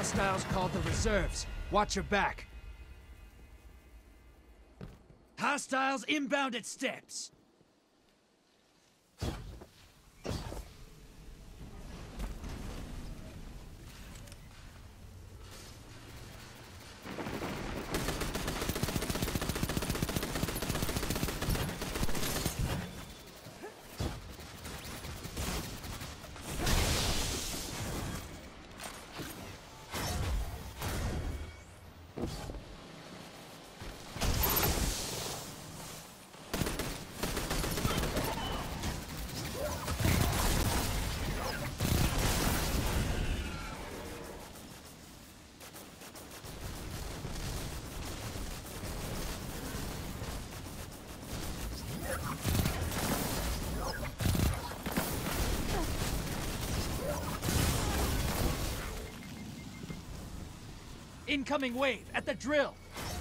Hostiles called the reserves. Watch your back. Hostiles inbound at steps. Incoming wave at the drill.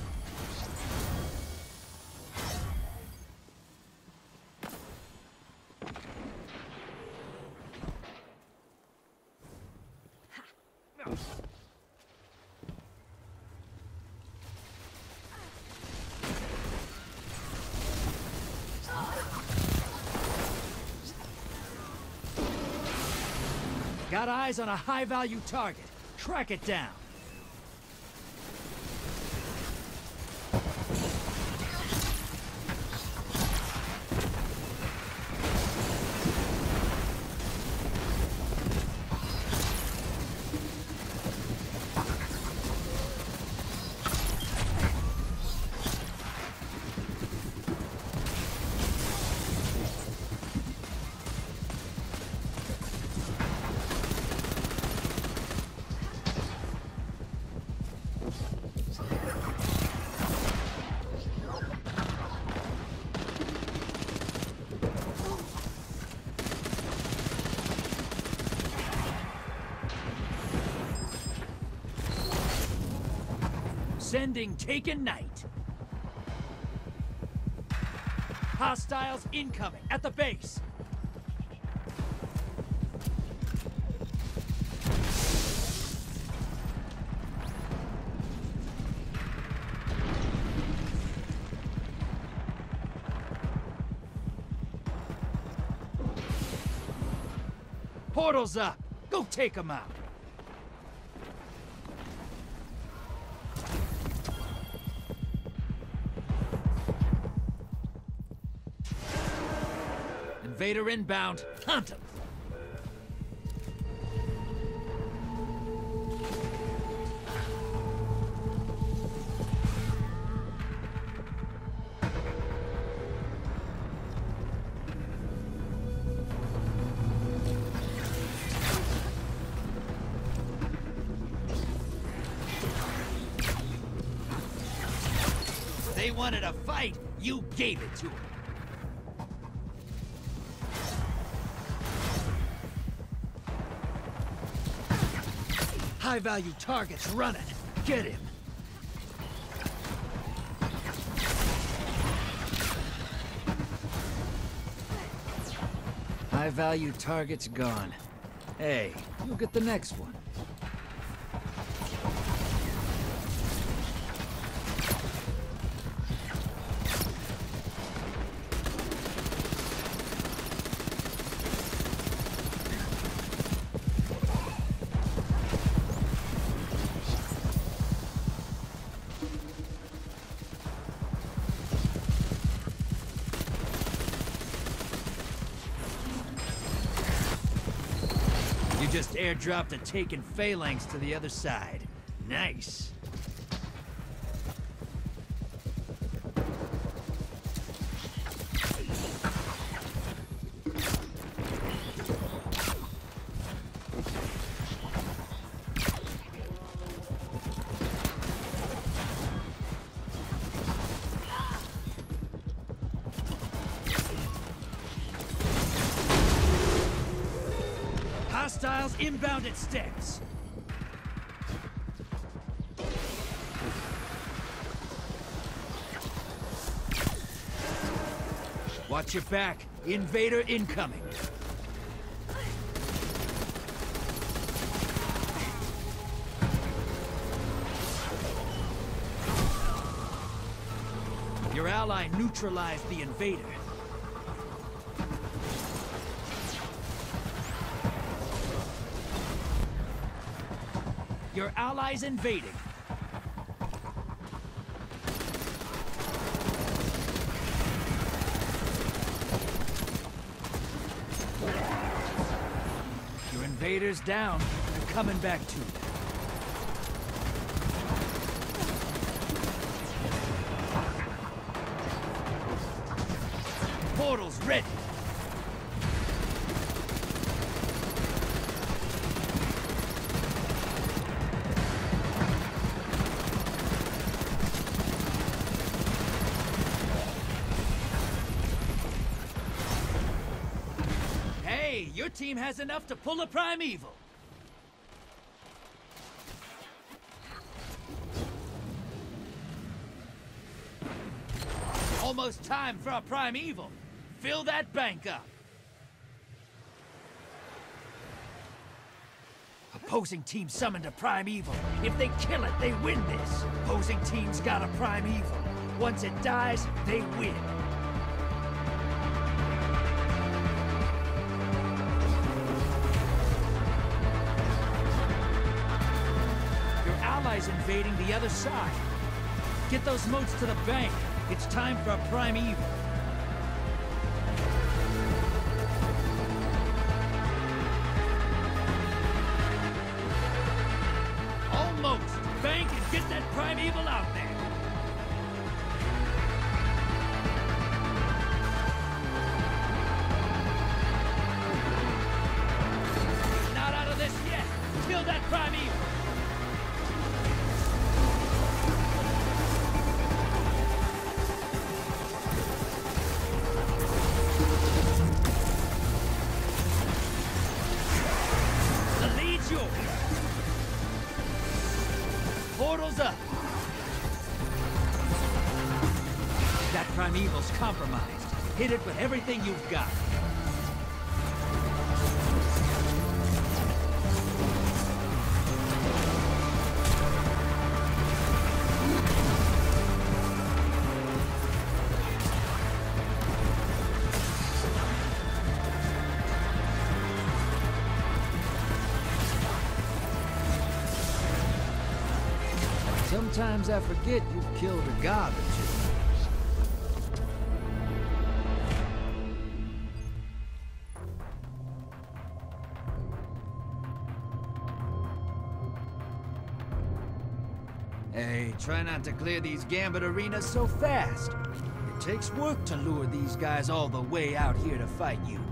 Got eyes on a high-value target. Track it down. Sending Taken Knight. Hostiles incoming at the base. Portal's up. Go take them out. Invader inbound. Hunt him. They wanted a fight, you gave it to them. High-value targets running. Get him. High-value targets gone. Hey, you'll get the next one. Just airdropped a Taken Phalanx to the other side. Nice. Hostiles inbound at steps. Watch your back. Invader incoming. Your ally neutralized the invader. Your allies invading. Your invaders down. They're coming back to you. Portals ready. Hey, your team has enough to pull a primeval. Almost time for a primeval. Fill that bank up. Opposing team summoned a primeval. If they kill it, they win this. Opposing team's got a primeval. Once it dies, they win. Your allies invading the other side. Get those moats to the bank. It's time for a primeval. Almost. Bank and get that primeval out there. Not out of this yet. Kill that primeval. Portals up! That primeval's compromised. Hit it with everything you've got. Sometimes I forget you've killed a god or two. Hey, try not to clear these Gambit arenas so fast. It takes work to lure these guys all the way out here to fight you.